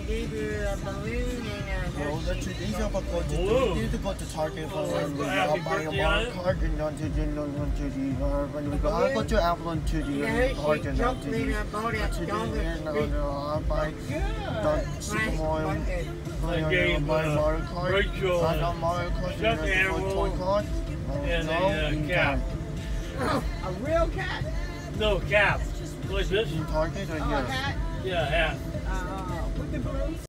gave you a balloon and a Well, that's heart it. He's shape. about to Balloon. go to, you need to go to Target for Happy buy a birthday bar on it? card and on to the when we go, I'll go to Apple and to the Yeah, card she and on jumped to later the about it. to the Younger. and I'll buy the Sycamore I gave Mario Kart. Rachel I got Mario Kart stuffed and animal toy card. and a cat. A real cat? No, cap. Like this? In Target or Oh, a here? hat? Yeah, hat. With the balloons?